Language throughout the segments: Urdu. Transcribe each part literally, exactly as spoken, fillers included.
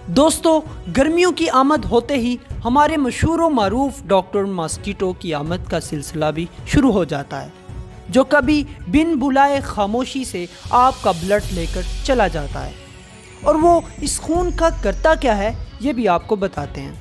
دوستو گرمیوں کی آمد ہوتے ہی ہمارے مشہور و معروف ڈاکٹر ماسکیٹو کی آمد کا سلسلہ بھی شروع ہو جاتا ہے، جو کبھی بن بلائے خاموشی سے آپ کا بلڈ لے کر چلا جاتا ہے، اور وہ اس خون کا کرتا کیا ہے یہ بھی آپ کو بتاتے ہیں۔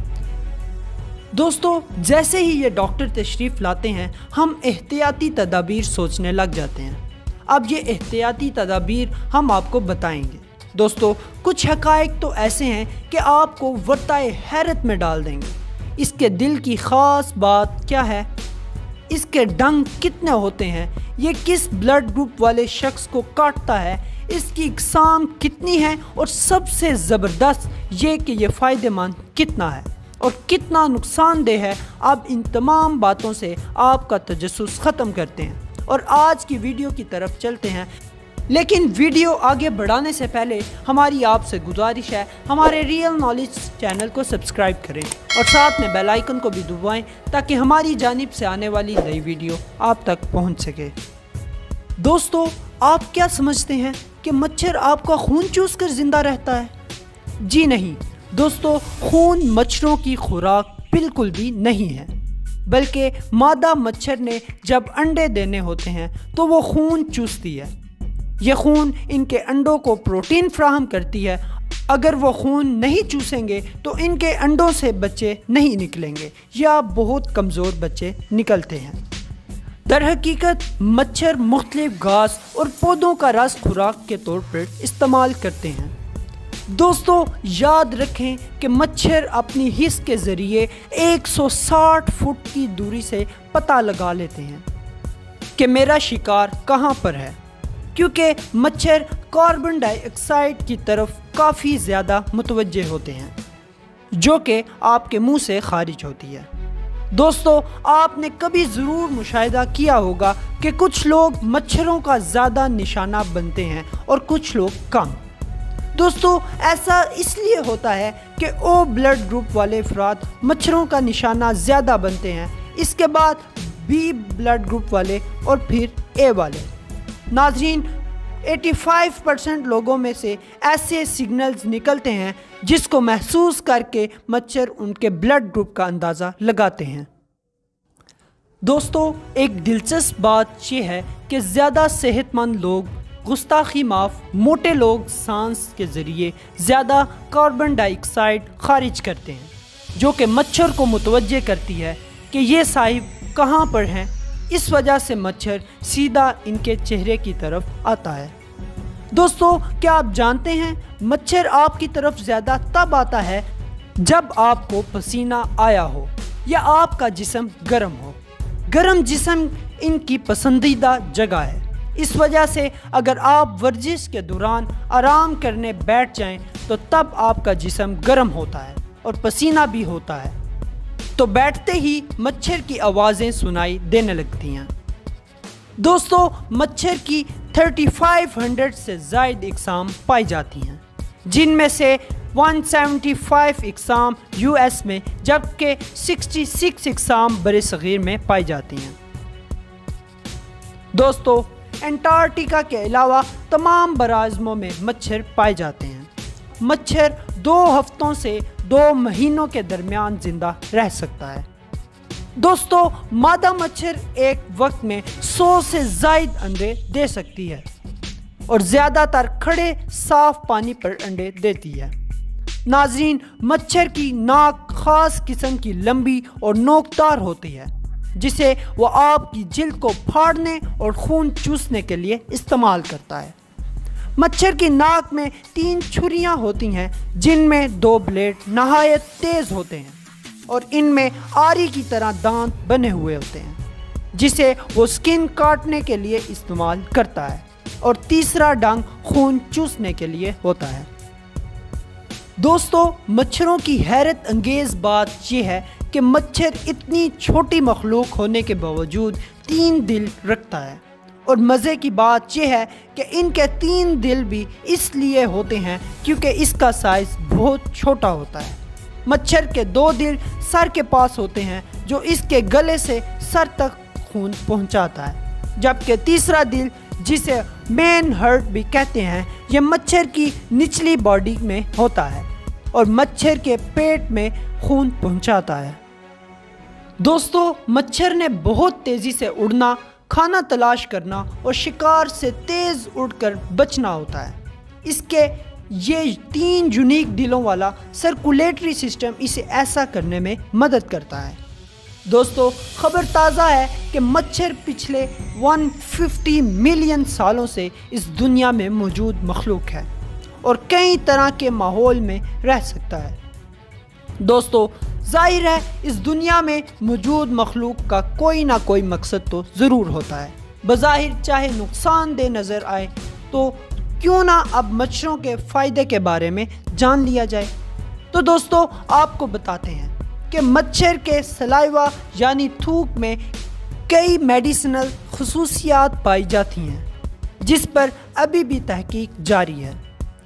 دوستو جیسے ہی یہ ڈاکٹر تشریف لاتے ہیں ہم احتیاطی تدابیر سوچنے لگ جاتے ہیں۔ اب یہ احتیاطی تدابیر ہم آپ کو بتائیں گے۔ دوستو کچھ حقائق تو ایسے ہیں کہ آپ کو ورطۂ حیرت میں ڈال دیں گے۔ اس کے دل کی خاص بات کیا ہے، اس کے ڈنگ کتنے ہوتے ہیں، یہ کس بلڈ گروپ والے شخص کو کاٹتا ہے، اس کی اقسام کتنی ہیں، اور سب سے زبردست یہ کہ یہ فائدہ مند کتنا ہے اور کتنا نقصان دہ ہے۔ اب ان تمام باتوں سے آپ کا تجسس ختم کرتے ہیں اور آج کی ویڈیو کی طرف چلتے ہیں۔ لیکن ویڈیو آگے بڑھانے سے پہلے ہماری آپ سے گزارش ہے، ہمارے ریئل نالج چینل کو سبسکرائب کریں اور ساتھ میں بیل آئیکن کو بھی دبائیں تاکہ ہماری جانب سے آنے والی نئی ویڈیو آپ تک پہنچ سکے۔ دوستو آپ کیا سمجھتے ہیں کہ مچھر آپ کا خون چوس کر زندہ رہتا ہے؟ جی نہیں دوستو، خون مچھروں کی خوراک بالکل بھی نہیں ہے، بلکہ مادہ مچھر نے جب انڈے دینے ہوتے ہیں تو وہ خون چوستی ہے۔ یہ خون ان کے انڈوں کو پروٹین فراہم کرتی ہے۔ اگر وہ خون نہیں چوسیں گے تو ان کے انڈوں سے بچے نہیں نکلیں گے یا بہت کمزور بچے نکلتے ہیں۔ در حقیقت مچھر مختلف گھاس اور پودوں کا رس خوراک کے طور پر استعمال کرتے ہیں۔ دوستو یاد رکھیں کہ مچھر اپنی حس کے ذریعے ایک سو ساٹھ فٹ کی دوری سے پتہ لگا لیتے ہیں کہ میرا شکار کہاں پر ہے، کیونکہ مچھر کاربن ڈائی آکسائڈ کی طرف کافی زیادہ متوجہ ہوتے ہیں جو کہ آپ کے منہ سے خارج ہوتی ہے۔ دوستو آپ نے کبھی ضرور مشاہدہ کیا ہوگا کہ کچھ لوگ مچھروں کا زیادہ نشانہ بنتے ہیں اور کچھ لوگ کم۔ دوستو ایسا اس لیے ہوتا ہے کہ او بلڈ گروپ والے افراد مچھروں کا نشانہ زیادہ بنتے ہیں، اس کے بعد بی بلڈ گروپ والے اور پھر اے والے۔ ناظرین پچاسی پرسنٹ لوگوں میں سے ایسے سگنلز نکلتے ہیں جس کو محسوس کر کے مچھر ان کے بلڈ گروپ کا اندازہ لگاتے ہیں۔ دوستو ایک دلچسپ بات یہ ہے کہ زیادہ صحت مند لوگ گستاخی معاف موٹے لوگ سانس کے ذریعے زیادہ کاربن ڈائی آکسائڈ خارج کرتے ہیں، جو کہ مچھر کو متوجہ کرتی ہے کہ یہ صاحب کہاں پر ہیں۔ اس وجہ سے مچھر سیدھا ان کے چہرے کی طرف آتا ہے۔ دوستو کیا آپ جانتے ہیں مچھر آپ کی طرف زیادہ تب آتا ہے جب آپ کو پسینہ آیا ہو یا آپ کا جسم گرم ہو۔ گرم جسم ان کی پسندیدہ جگہ ہے، اس وجہ سے اگر آپ ورزش کے دوران آرام کرنے بیٹھ جائیں تو تب آپ کا جسم گرم ہوتا ہے اور پسینہ بھی ہوتا ہے، تو بیٹھتے ہی مچھر کی آوازیں سنائی دینے لگتی ہیں۔ دوستو مچھر کی پینتیس سو سے زائد اقسام پائی جاتی ہیں، جن میں سے ایک سو پچہتر اقسام یو ایس میں جبکہ چھیاسٹھ اقسام برصغیر میں پائی جاتی ہیں۔ دوستو انٹارکٹیکا کے علاوہ تمام براعظموں میں مچھر پائے جاتے ہیں۔ مچھر دو ہفتوں سے دو مہینوں کے درمیان زندہ رہ سکتا ہے۔ دوستو مادہ مچھر ایک وقت میں سو سے زائد انڈے دے سکتی ہے اور زیادہ تر کھڑے صاف پانی پر انڈے دیتی ہے۔ ناظرین مچھر کی ناک خاص قسم کی لمبی اور نوکدار ہوتی ہے جسے وہ آپ کی جلد کو پھاڑنے اور خون چوسنے کے لیے استعمال کرتا ہے۔ مچھر کی ناک میں تین چھریاں ہوتی ہیں جن میں دو بلیڈ نہایت تیز ہوتے ہیں اور ان میں آری کی طرح دانت بنے ہوئے ہوتے ہیں جسے وہ سکن کاٹنے کے لیے استعمال کرتا ہے، اور تیسرا ڈنگ خون چوسنے کے لیے ہوتا ہے۔ دوستو مچھروں کی حیرت انگیز بات یہ ہے کہ مچھر اتنی چھوٹی مخلوق ہونے کے باوجود تین دل رکھتا ہے، اور مزے کی بات یہ ہے کہ ان کے تین دل بھی اس لیے ہوتے ہیں کیونکہ اس کا سائز بہت چھوٹا ہوتا ہے۔ مچھر کے دو دل سر کے پاس ہوتے ہیں جو اس کے گلے سے سر تک خون پہنچاتا ہے، جبکہ تیسرا دل جسے مین ہارٹ بھی کہتے ہیں یہ مچھر کی نچلی باڈی میں ہوتا ہے۔ اور مچھر کے پیٹ میں خون پہنچاتا ہے۔ دوستو، مچھر نے بہت تیزی سے اڑنا، کھانا تلاش کرنا اور شکار سے تیز اڑ کر بچنا ہوتا ہے۔ اس کے یہ تین یونیک دلوں والا سرکولیٹری سسٹم اسے ایسا کرنے میں مدد کرتا ہے۔ دوستو، خبر تازہ ہے کہ مچھر پچھلے ایک سو پچاس ملین سالوں سے اس دنیا میں موجود مخلوق ہے اور کئی طرح کے ماحول میں رہ سکتا ہے۔ دوستو، ظاہر ہے اس دنیا میں موجود مخلوق کا کوئی نہ کوئی مقصد تو ضرور ہوتا ہے، بظاہر چاہے نقصان دہ نظر آئے۔ تو کیوں نہ اب مچھروں کے فائدے کے بارے میں جان لیا جائے۔ تو دوستو، آپ کو بتاتے ہیں کہ مچھر کے سلائیوا یعنی تھوک میں کئی میڈیسنل خصوصیات پائی جاتی ہیں، جس پر ابھی بھی تحقیق جاری ہے۔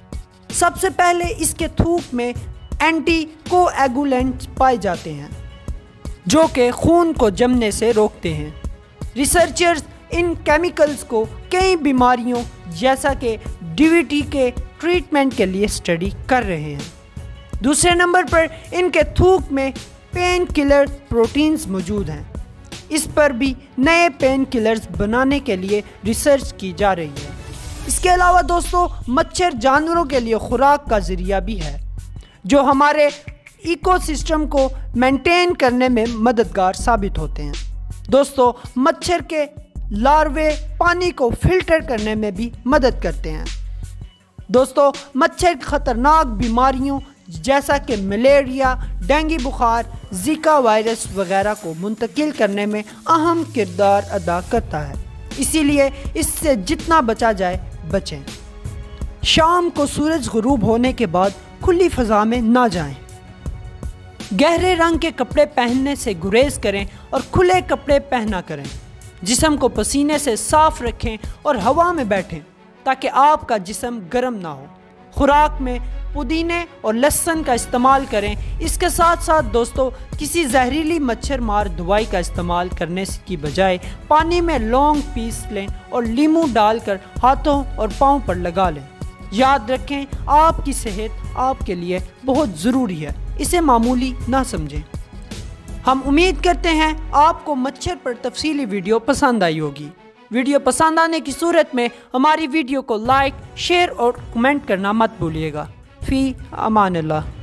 سب سے پہلے اس کے تھوک میں اینٹی کو ایگولینٹس پائے جاتے ہیں، جو کہ خون کو جمنے سے روکتے ہیں۔ ریسرچرز ان کیمیکلز کو کئی بیماریوں جیسا کہ ڈی وی ٹی کے ٹریٹمنٹ کے لیے اسٹڈی کر رہے ہیں۔ دوسرے نمبر پر ان کے تھوک میں پین کلر پروٹینز موجود ہیں۔ اس پر بھی نئے پین کلرز بنانے کے لیے ریسرچ کی جا رہی ہے۔ اس کے علاوہ دوستو، مچھر جانوروں کے لیے خوراک کا ذریعہ بھی ہے، جو ہمارے ایکو سسٹم کو مینٹین کرنے میں مددگار ثابت ہوتے ہیں۔ دوستو، مچھر کے لاروے پانی کو فلٹر کرنے میں بھی مدد کرتے ہیں۔ دوستو، مچھر خطرناک بیماریوں جیسا کہ ملیریا، ڈینگی بخار، زیکا وائرس وغیرہ کو منتقل کرنے میں اہم کردار ادا کرتا ہے، اسی لیے اس سے جتنا بچا جائے بچیں۔ شام کو سورج غروب ہونے کے بعد کھلی فضا میں نہ جائیں۔ گہرے رنگ کے کپڑے پہننے سے گریز کریں اور کھلے کپڑے پہنا کریں۔ جسم کو پسینے سے صاف رکھیں اور ہوا میں بیٹھیں تاکہ آپ کا جسم گرم نہ ہو۔ خوراک میں پودینے اور لہسن کا استعمال کریں۔ اس کے ساتھ ساتھ دوستو، کسی زہریلی مچھر مار دوائی کا استعمال کرنے کی بجائے پانی میں لونگ پیس لیں اور لیموں ڈال کر ہاتھوں اور پاؤں پر لگا لیں۔ یاد رکھیں، آپ کی صحت آپ کے لیے بہت ضروری ہے، اسے معمولی نہ سمجھیں۔ ہم امید کرتے ہیں آپ کو مچھر پر تفصیلی ویڈیو پسند آئی ہوگی۔ ویڈیو پسند آنے کی صورت میں ہماری ویڈیو کو لائک، شیئر اور کمنٹ کرنا مت بھولیے گا۔ فی امان اللہ۔